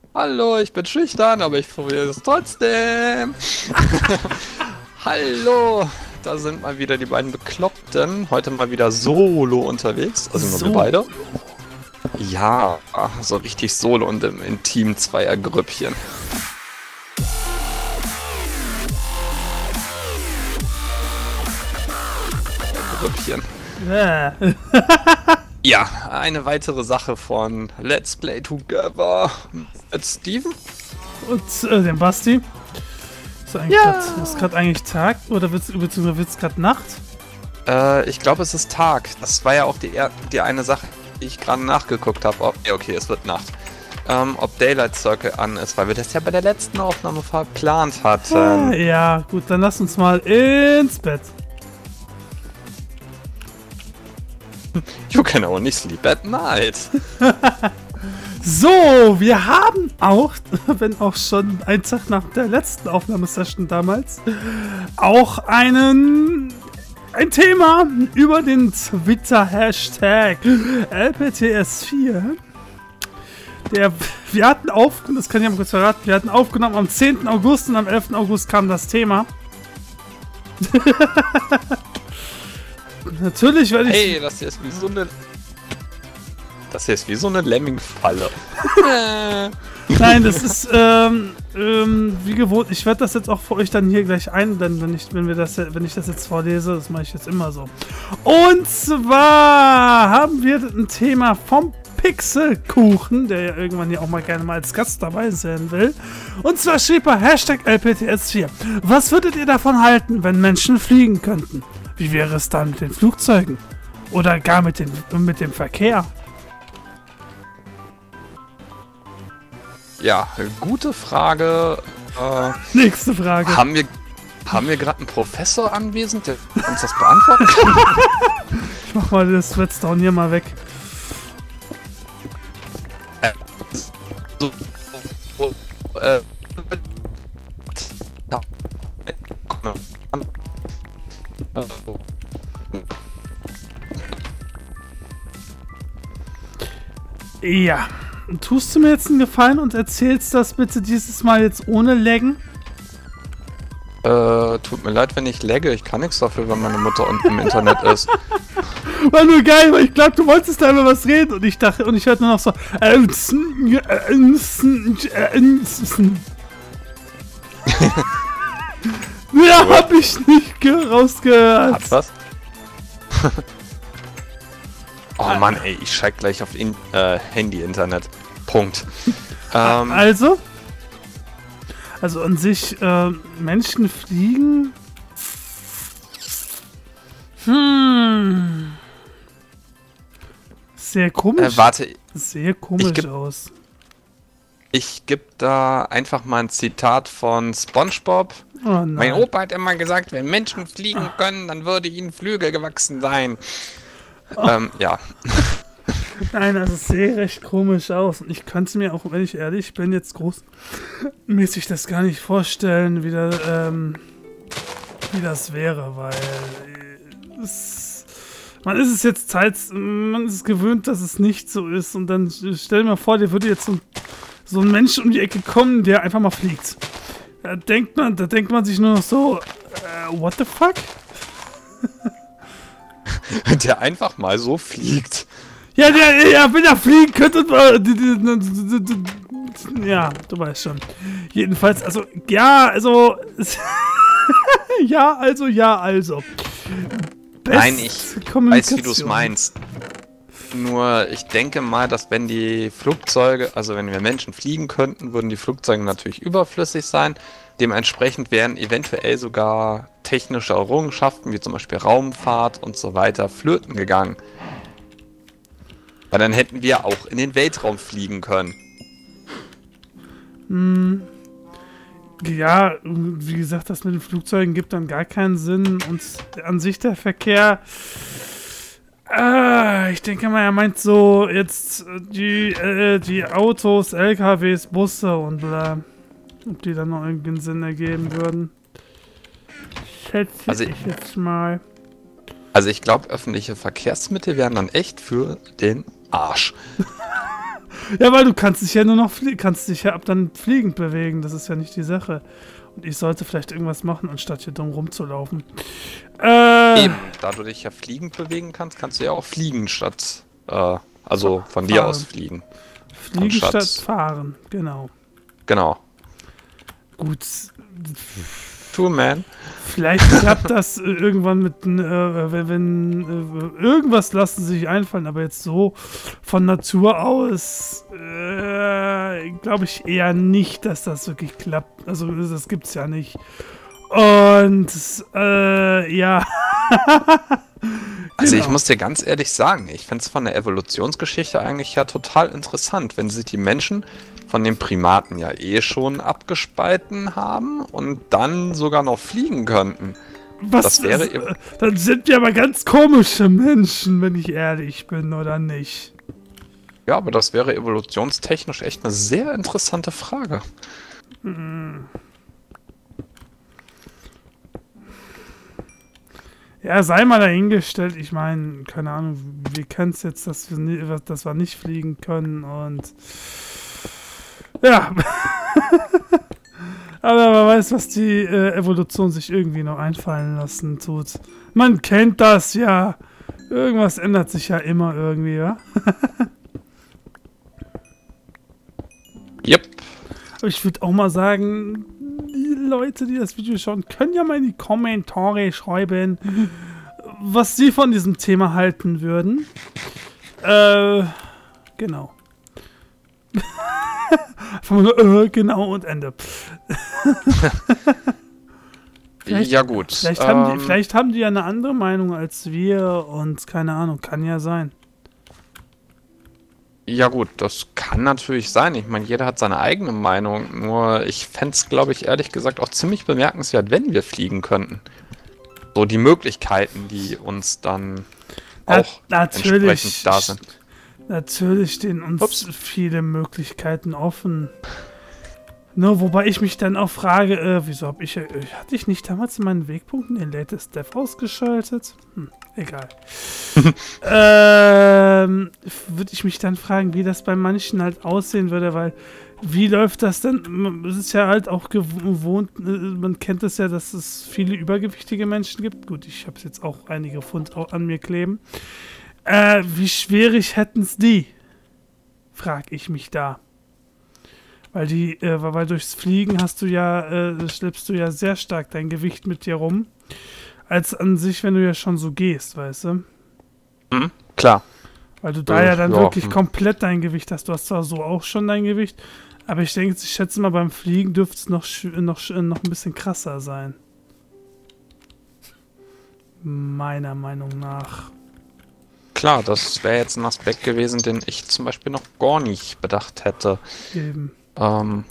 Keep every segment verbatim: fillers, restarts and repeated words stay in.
Hallo, ich bin schüchtern, aber ich probiere es trotzdem. Hallo, da sind mal wieder die beiden Bekloppten. Heute mal wieder solo unterwegs, also nur So. wir beide. Ja, so richtig solo und im intimen Zweiergrüppchen. Grüppchen. Äh. Ja, eine weitere Sache von Let's Play Together mit Steven. Und äh, den Basti. Ist eigentlich Ja. grad, ist gerade eigentlich Tag oder wird's, beziehungsweise wird's gerade Nacht? Äh, ich glaube, es ist Tag. Das war ja auch die, er- die eine Sache, die ich gerade nachgeguckt habe. Ob, ja, okay, es wird Nacht. Ähm, ob Daylight Circle an ist, weil wir das ja bei der letzten Aufnahme verplant Ah, hatten. ja, gut, dann lass uns mal ins Bett. You can only sleep at night. So, wir haben auch, wenn auch schon ein Tag nach der letzten Aufnahmesession damals, auch einen ein Thema über den Twitter-Hashtag L P T S vier. Der, wir hatten aufgenommen, das kann ich mal kurz verraten, wir hatten aufgenommen am zehnten August und am elften August kam das Thema. Natürlich werde ich... Hey, das hier ist wie so eine... Das hier ist wie so eine Lemming-Falle. Nein, das ist ähm, ähm, wie gewohnt. Ich werde das jetzt auch für euch dann hier gleich einblenden, wenn ich, wenn wir das, wenn ich das jetzt vorlese. Das mache ich jetzt immer so. Und zwar haben wir ein Thema vom Pixelkuchen, der ja irgendwann hier auch mal gerne mal als Gast dabei sein will. Und zwar schrieb er Hashtag L P T S vier. Was würdet ihr davon halten, wenn Menschen fliegen könnten? Wie wäre es dann mit den Flugzeugen? Oder gar mit, den, mit dem Verkehr? Ja, gute Frage. Äh, Nächste Frage. haben wir, haben wir gerade einen Professor anwesend, der uns das beantworten kann? Ich mach mal das Redstone hier mal weg. So, äh, ja. Ja. Tust du mir jetzt einen Gefallen und erzählst das bitte dieses Mal jetzt ohne Laggen? Äh, tut mir leid, wenn ich lagge. Ich kann nichts dafür, wenn meine Mutter unten im Internet ist. War nur geil, weil ich glaube, du wolltest da über was reden und ich dachte, und ich hörte nur noch so. Ja, hab ich nicht ge- rausgehört. Hat was? Oh Mann, ey, ich steig gleich auf in äh, Handy-Internet. Punkt. Ähm, Also? Also an sich, äh, Menschen fliegen. Hm. Sehr komisch. äh, warte, Sehr komisch geb- aus. ich gebe da einfach mal ein Zitat von SpongeBob. Oh nein. Mein Opa hat immer gesagt, wenn Menschen fliegen können, dann würde ihnen Flügel gewachsen sein. Ähm, ja. Nein, also es sieht recht komisch aus. Und ich kann es mir auch, wenn ich ehrlich bin, jetzt großmäßig das gar nicht vorstellen, wie, da, ähm, wie das wäre, weil äh, es, man ist es jetzt Zeit, man ist es gewöhnt, dass es nicht so ist. Und dann stell dir mal vor, dir würde jetzt so, so ein Mensch um die Ecke kommen, der einfach mal fliegt. Da denkt man, da denkt man sich nur noch so, äh, what the fuck? Der einfach mal so fliegt. Ja, der, ja, wenn er fliegen könnte, ja, du weißt schon. Jedenfalls, also, ja, also, ja, also, ja, also. Best Nein, ich weiß, wie du es meinst. Nur, ich denke mal, dass wenn die Flugzeuge, also wenn wir Menschen fliegen könnten, würden die Flugzeuge natürlich überflüssig sein. Dementsprechend wären eventuell sogar technische Errungenschaften, wie zum Beispiel Raumfahrt und so weiter, flöten gegangen. Weil dann hätten wir auch in den Weltraum fliegen können. Hm. Ja, wie gesagt, das mit den Flugzeugen gibt dann gar keinen Sinn. Und an sich der Verkehr, äh, ich denke mal, er meint so jetzt die, äh, die Autos, L K Ws, Busse und bla. Ob die dann noch irgendeinen Sinn ergeben würden. Schätze Also ich jetzt mal. Also ich glaube, öffentliche Verkehrsmittel wären dann echt für den Arsch. Ja, weil du kannst dich ja nur noch flie kannst dich ja ab dann fliegend bewegen. Das ist ja nicht die Sache. Und ich sollte vielleicht irgendwas machen, anstatt hier dumm rumzulaufen. Äh, Eben, da du dich ja fliegend bewegen kannst, kannst du ja auch fliegen statt, äh, also von fahren. dir aus fliegen. Fliegen Anstatt, statt fahren, genau. Genau. Gut. Two-Man. Vielleicht klappt das äh, irgendwann mit, äh, wenn, wenn äh, irgendwas lassen sie sich einfallen, aber jetzt so von Natur aus äh, glaube ich eher nicht, dass das wirklich klappt. Also das gibt's ja nicht. Und äh, ja. Also Genau. ich muss dir ganz ehrlich sagen, ich finde es von der Evolutionsgeschichte eigentlich ja total interessant, wenn sich die Menschen von den Primaten ja eh schon abgespalten haben und dann sogar noch fliegen könnten. Was, das wäre ist, äh, dann sind wir aber ganz komische Menschen, wenn ich ehrlich bin, oder nicht? Ja, aber das wäre evolutionstechnisch echt eine sehr interessante Frage. Hm. Ja, sei mal dahingestellt. Ich meine, keine Ahnung, wir kennen es jetzt, dass wir, nie, dass wir nicht fliegen können und ja. Aber man weiß, was die äh, Evolution sich irgendwie noch einfallen lassen tut. Man kennt das ja. Irgendwas ändert sich ja immer irgendwie, ja? Yep. Aber ich würde auch mal sagen, die Leute, die das Video schauen, können ja mal in die Kommentare schreiben, was sie von diesem Thema halten würden. Äh, genau. Einfach nur, äh, genau und Ende. Ja gut. Vielleicht, ähm, haben die, vielleicht haben die ja eine andere Meinung als wir und keine Ahnung, kann ja sein. Ja gut, das kann natürlich sein. Ich meine, jeder hat seine eigene Meinung. Nur ich fände es, glaube ich, ehrlich gesagt auch ziemlich bemerkenswert, wenn wir fliegen könnten. So die Möglichkeiten, die uns dann Na, auch natürlich, entsprechend da sind. Natürlich stehen uns Ups. viele Möglichkeiten offen. Nur, wobei ich mich dann auch frage, äh, wieso habe ich, äh, hatte ich nicht damals in meinen Wegpunkten den Latest Dev ausgeschaltet? Hm, egal. ähm, würde ich mich dann fragen, wie das bei manchen halt aussehen würde, weil wie läuft das denn? Es ist ja halt auch gewohnt, äh, man kennt es ja, dass es viele übergewichtige Menschen gibt. Gut, ich habe jetzt auch einige Pfund auch an mir kleben. Äh, wie schwierig hätten es die? Frag ich mich da. Weil die, äh, weil durchs Fliegen hast du ja, äh, schleppst du ja sehr stark dein Gewicht mit dir rum. Als an sich, wenn du ja schon so gehst, weißt du? Mhm, klar. Weil du da äh, ja dann ja, wirklich hm. komplett dein Gewicht hast. Du hast zwar so auch schon dein Gewicht, aber ich denke, ich schätze mal, beim Fliegen dürfte es noch, noch, noch ein bisschen krasser sein. Meiner Meinung nach. Klar, das wäre jetzt ein Aspekt gewesen, den ich zum Beispiel noch gar nicht bedacht hätte. Eben. Ähm,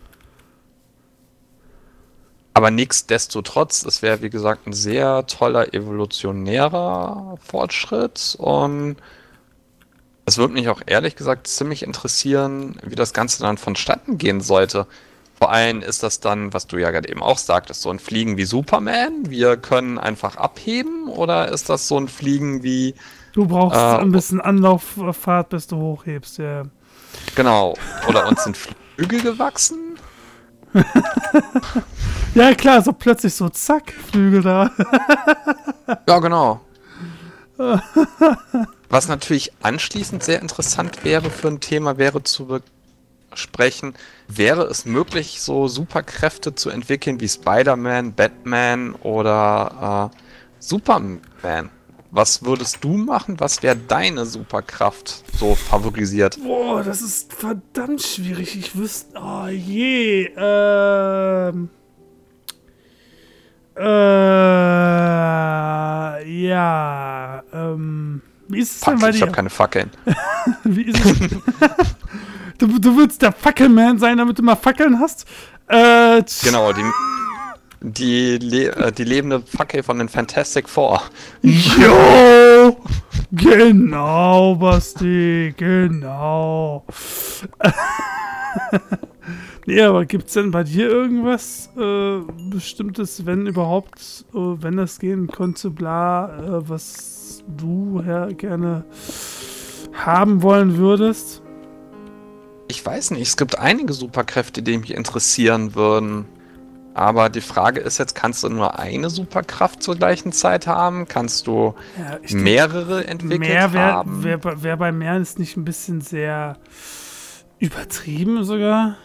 aber nichtsdestotrotz, es wäre wie gesagt ein sehr toller evolutionärer Fortschritt und es würde mich auch ehrlich gesagt ziemlich interessieren, wie das Ganze dann vonstatten gehen sollte. Vor allem ist das dann, was du ja gerade eben auch sagtest, so ein Fliegen wie Superman, wir können einfach abheben, oder ist das so ein Fliegen wie... Du brauchst äh, ein bisschen Anlauffahrt, bis du hochhebst, ja. Genau, oder uns sind Flügel gewachsen? Ja klar, so plötzlich so zack, Flügel da. Ja, genau. Was natürlich anschließend sehr interessant wäre für ein Thema, wäre zu besprechen, wäre es möglich, so Superkräfte zu entwickeln wie Spider-Man, Batman oder äh, Superman? Was würdest du machen? Was wäre deine Superkraft so favorisiert? Boah, das ist verdammt schwierig. Ich wüsste, oh je, ähm... Äh, ja, ähm... Wie ist es Fuck, denn bei ich dir? habe keine Fackeln. Wie ist es? du, du willst der Fackelman sein, damit du mal Fackeln hast? Äh, Genau, die, die, le äh, die lebende Fackel von den Fantastic Four. Jo! Genau, Basti, genau. Nee, aber gibt's denn bei dir irgendwas äh, Bestimmtes, wenn überhaupt, äh, wenn das gehen könnte, bla, äh, was du ja gerne haben wollen würdest? Ich weiß nicht, es gibt einige Superkräfte, die mich interessieren würden. Aber die Frage ist jetzt, kannst du nur eine Superkraft zur gleichen Zeit haben? Kannst du Ja, ich mehrere entwickelt mehr wär, haben? Wär, wär bei mehr ist nicht ein bisschen sehr übertrieben sogar?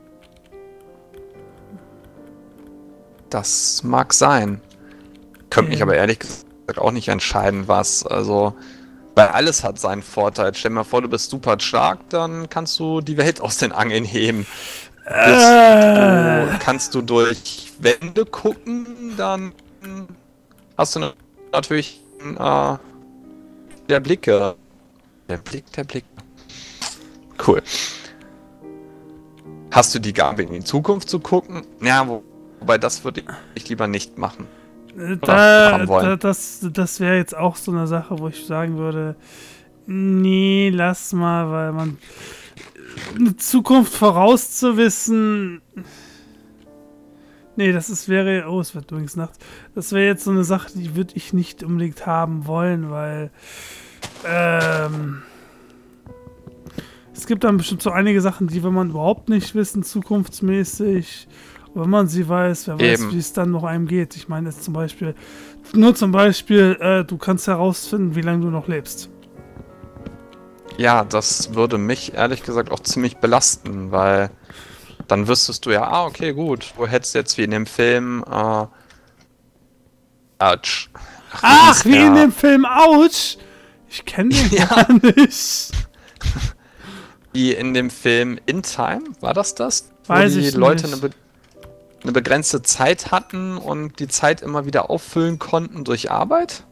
Das mag sein. Könnte mich Ja. aber ehrlich gesagt auch nicht entscheiden, was. Also, weil alles hat seinen Vorteil. Stell dir mal vor, du bist super stark, dann kannst du die Welt aus den Angeln heben. Bist Äh. du, kannst du durch Wände gucken, dann hast du natürlich äh, der Blicke. Der Blick, der Blick. Cool. Hast du die Gabe, in die Zukunft zu gucken? Ja, wo, wobei das würde ich lieber nicht machen. Da, haben wollen. da, das das wäre jetzt auch so eine Sache, wo ich sagen würde, nee, lass mal, weil man eine Zukunft vorauszuwissen. Nee, das ist, wäre. Oh, es wird übrigens Nacht. Das wäre jetzt so eine Sache, die würde ich nicht unbedingt haben wollen, weil. Ähm, es gibt dann bestimmt so einige Sachen, die will man überhaupt nicht wissen, zukunftsmäßig. Und wenn man sie weiß, wer weiß, Eben. wie es dann noch einem geht. Ich meine jetzt zum Beispiel. Nur zum Beispiel, äh, du kannst herausfinden, wie lange du noch lebst. Ja, das würde mich ehrlich gesagt auch ziemlich belasten, weil dann wüsstest du ja, ah, okay, gut, du hättest jetzt wie in dem Film, äh, Ouch. Ach, wie ja. in dem Film Ouch! Ich kenne den Ja. gar nicht. Wie in dem Film In Time, war das das? Weiß Wo die ich Leute nicht. eine, be eine begrenzte Zeit hatten und die Zeit immer wieder auffüllen konnten durch Arbeit?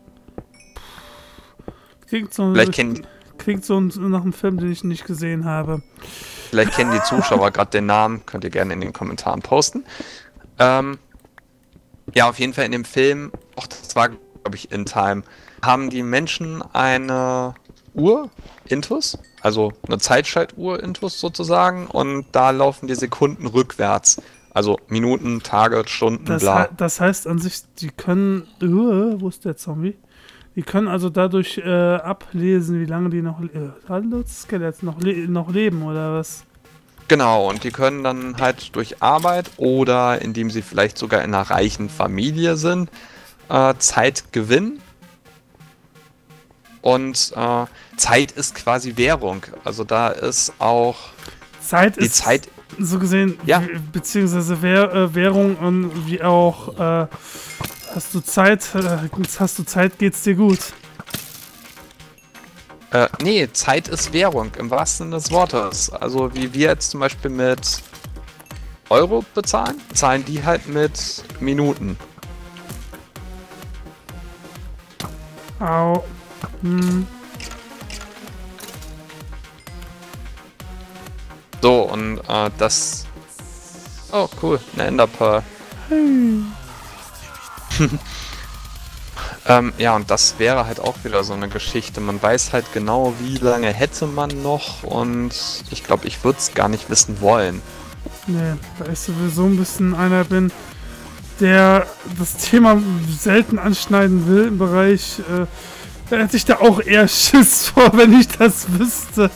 Klingt so, Vielleicht kennen, klingt so nach einem Film, den ich nicht gesehen habe. vielleicht kennen die Zuschauer gerade den Namen, könnt ihr gerne in den Kommentaren posten. Ähm, ja, auf jeden Fall in dem Film, ach, das war, glaube ich, In Time, haben die Menschen eine Uhr, Intus, also eine Zeitschaltuhr, Intus sozusagen, und da laufen die Sekunden rückwärts. Also Minuten, Tage, Stunden, Das, bla. he das heißt an sich, die können. Uh, wo ist der Zombie? Die können also dadurch äh, ablesen, wie lange die noch, äh, hallo, Skelett, noch, le noch leben, oder was? Genau, und die können dann halt durch Arbeit oder indem sie vielleicht sogar in einer reichen Familie sind, äh, Zeit gewinnen. Und äh, Zeit ist quasi Währung. Also da ist auch Zeit die ist Zeit. so gesehen, Ja. w- beziehungsweise Währ äh, Währung und wie auch, äh, hast du Zeit, äh, hast du Zeit, geht's dir gut. Äh, nee, Zeit ist Währung im wahrsten Sinne des Wortes. Also wie wir jetzt zum Beispiel mit Euro bezahlen, zahlen die halt mit Minuten. Au. Hm. So, und äh, das... Oh, cool, eine Enderpearl. ähm, ja, und das wäre halt auch wieder so eine Geschichte. Man weiß halt genau, wie lange hätte man noch, und ich glaube, ich würde es gar nicht wissen wollen. Nee, da ich sowieso ein bisschen einer bin, der das Thema selten anschneiden will im Bereich, äh, da hätte ich da auch eher Schiss vor, wenn ich das wüsste.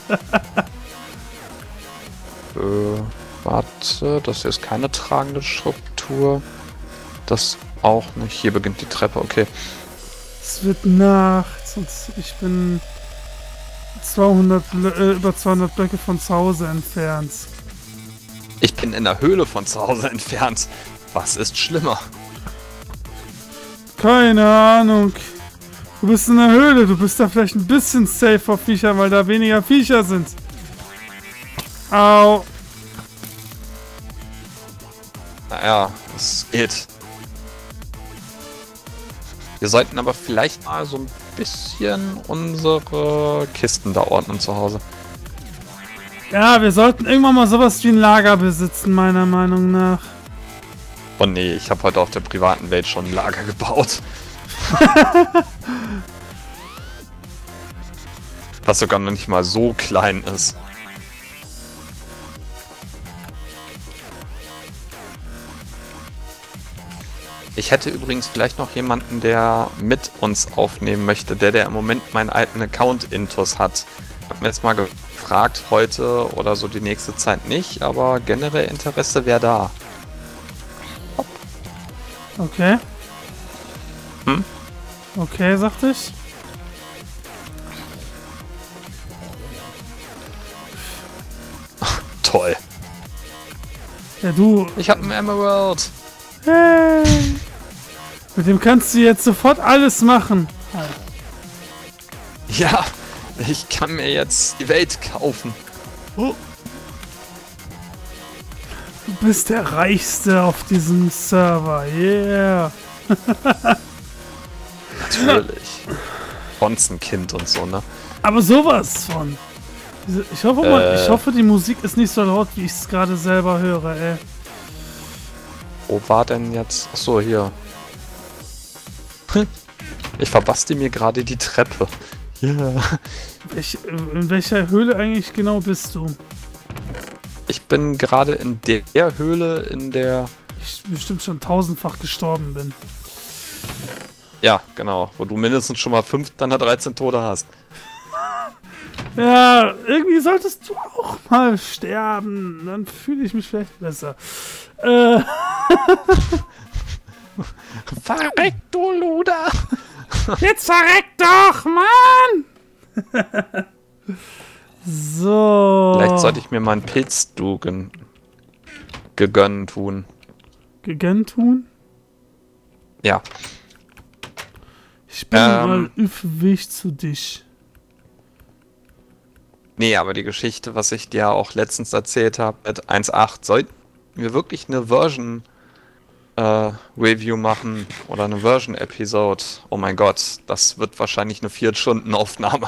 Äh, warte, das hier ist keine tragende Struktur. Das auch nicht. Hier beginnt die Treppe, okay. Es wird Nacht und ich bin zweihundert, Blö- äh, über zweihundert Blöcke von zu Hause entfernt. Ich bin in der Höhle von zu Hause entfernt. Was ist schlimmer? Keine Ahnung. Du bist in der Höhle, du bist da vielleicht ein bisschen safe vor Viecher, weil da weniger Viecher sind. Au. Naja, es geht. Wir sollten aber vielleicht mal so ein bisschen unsere Kisten da ordnen zu Hause. Ja, wir sollten irgendwann mal sowas wie ein Lager besitzen, meiner Meinung nach. Oh nee, ich habe heute auf der privaten Welt schon ein Lager gebaut. Was sogar noch nicht mal so klein ist. Ich hätte übrigens vielleicht noch jemanden, der mit uns aufnehmen möchte, der der im Moment meinen alten Account Intus hat. Hab mir jetzt mal gefragt heute oder so die nächste Zeit nicht, aber generell Interesse wäre da. Okay. Hm? Okay, sagte ich. Toll. Ja, du. Ich hab einen Emerald. Hey. Mit dem kannst du jetzt sofort alles machen. Ja, ich kann mir jetzt die Welt kaufen. Oh. Du bist der Reichste auf diesem Server. Yeah. Natürlich. Bonzenkind und so, ne? Aber sowas von. Ich hoffe, mal, äh, ich hoffe, die Musik ist nicht so laut, wie ich es gerade selber höre, ey. Wo war denn jetzt? Achso, hier. Ich verbaste mir gerade die Treppe. Yeah. Welch, in welcher Höhle eigentlich genau bist du? Ich bin gerade in der Höhle, in der... Ich bestimmt schon tausendfach gestorben bin. Ja, genau. Wo du mindestens schon mal fünf, dann dreizehn Tote hast. Ja, irgendwie solltest du auch mal sterben. Dann fühle ich mich vielleicht besser. Äh. Verreck, du Luder! Jetzt verreck doch, Mann! So. Vielleicht sollte ich mir mal einen Pilzdu gen gegönnt tun. Gegönnt tun? Ja. Ich bin Ähm. mal auf Weg zu dich. Nee, aber die Geschichte, was ich dir auch letztens erzählt habe, mit eins Punkt acht, sollten wir wirklich eine Version äh, Review machen oder eine Version Episode. Oh mein Gott, das wird wahrscheinlich eine vier Stunden Aufnahme.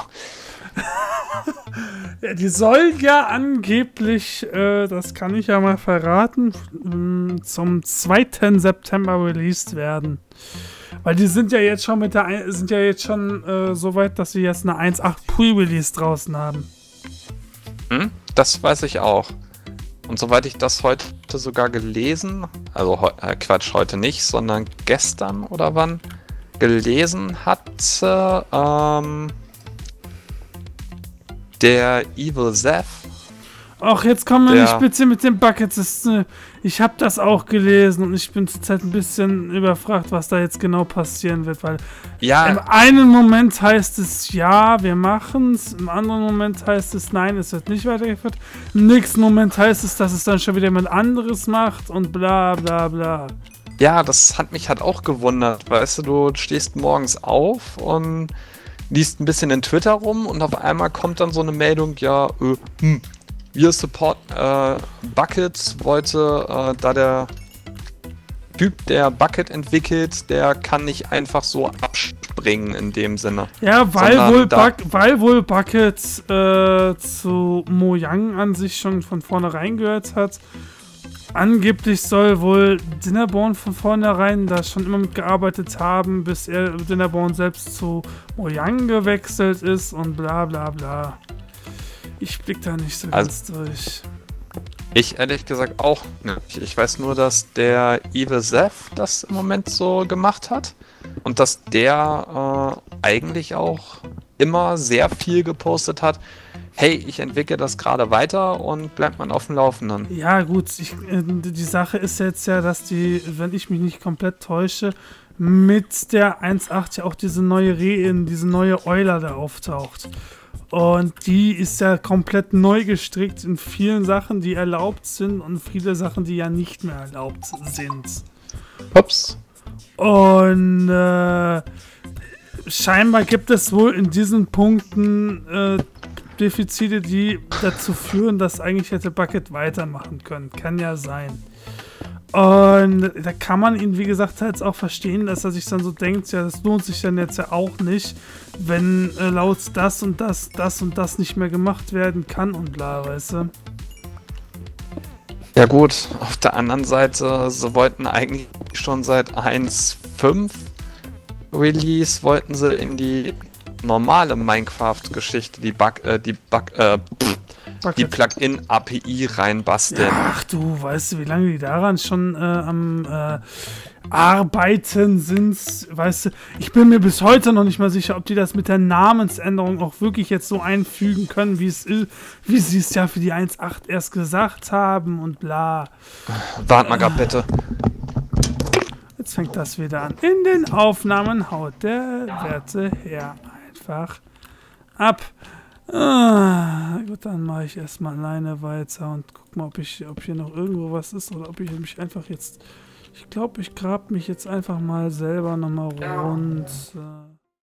Ja, die soll ja angeblich, äh, das kann ich ja mal verraten, m, zum zweiten September released werden. Weil die sind ja jetzt schon mit der ein- sind ja jetzt schon äh, so weit, dass sie jetzt eine eins Punkt acht Pre-Release draußen haben. Hm? Das weiß ich auch. Und soweit ich das heute sogar gelesen, also heu- äh, Quatsch, heute nicht, sondern gestern oder wann gelesen hatte, ähm, der Evil Zeph. Ach, jetzt kommen wir Der- nicht bitte mit den Buckets. Das, äh, ich habe das auch gelesen und ich bin zurzeit ein bisschen überfragt, was da jetzt genau passieren wird, weil Ja, im einen Moment heißt es ja, wir machen's, im anderen Moment heißt es nein, es wird nicht weitergeführt. Im nächsten Moment heißt es, dass es dann schon wieder jemand anderes macht und bla bla bla. ja, das hat mich halt auch gewundert. Weißt du, du stehst morgens auf und liest ein bisschen in Twitter rum und auf einmal kommt dann so eine Meldung, ja, äh, hm, wir support äh, Bucket wollte, äh, da der Typ, der Bucket entwickelt, der kann nicht einfach so abspringen in dem Sinne. Ja, weil Sondern wohl, da- Buck, weil wohl Bucket äh, zu Mojang an sich schon von vornherein gehört hat. Angeblich soll wohl Dinnerborn von vornherein da schon immer mitgearbeitet haben, bis er Dinnerborn selbst zu Mojang gewechselt ist und bla bla bla. Ich blick da nicht so Also- ganz durch. Ich ehrlich gesagt auch nicht. Ich weiß nur, dass der Evil Zeph das im Moment so gemacht hat und dass der äh, eigentlich auch immer sehr viel gepostet hat. Hey, ich entwickle das gerade weiter und bleibt man auf dem Laufenden. Ja, gut, ich, äh, die Sache ist jetzt ja, dass die, wenn ich mich nicht komplett täusche, mit der eins Punkt acht ja auch diese neue Re diese neue Euler da auftaucht. Und die ist ja komplett neu gestrickt in vielen Sachen, die erlaubt sind und viele Sachen, die ja nicht mehr erlaubt sind. Ups. Und äh, scheinbar gibt es wohl in diesen Punkten äh, Defizite, die dazu führen, dass eigentlich hätte Bucket weitermachen können. Kann ja sein. Und da kann man ihn, wie gesagt, halt auch verstehen, dass er sich dann so denkt, ja, das lohnt sich dann jetzt ja auch nicht, wenn äh, laut das und das, das und das nicht mehr gemacht werden kann und bla, weißt du. Ja gut, auf der anderen Seite, sie wollten eigentlich schon seit eins Punkt fünf Release, wollten sie in die normale Minecraft-Geschichte, die Bug, äh, die Bug, äh, pff, die Plugin-A P I reinbasteln. Ach du, weißt du, wie lange die daran schon äh, am äh, Arbeiten sind, weißt du, ich bin mir bis heute noch nicht mal sicher, ob die das mit der Namensänderung auch wirklich jetzt so einfügen können, wie es ist, wie sie es ja für die eins Punkt acht erst gesagt haben und bla. Wart mal grad bitte. Jetzt fängt das wieder an. In den Aufnahmen haut der Werte her einfach ab. Ah, gut, dann mache ich erstmal alleine weiter und guck mal, ob ich, ob hier noch irgendwo was ist oder ob ich mich einfach jetzt... Ich glaube, ich grab mich jetzt einfach mal selber nochmal runter.